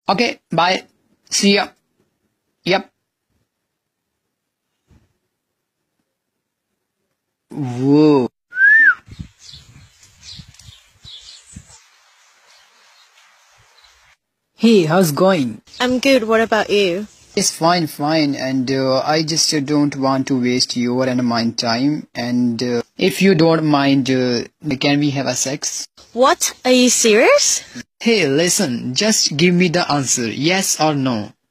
Okay, bye. See ya. Yep. Whoa. Hey, how's going? I'm good. What about you? It's fine, fine. And I just don't want to waste your and my time. And if you don't mind, can we have a sex? What? Are you serious? Hey, listen, just give me the answer, yes or no.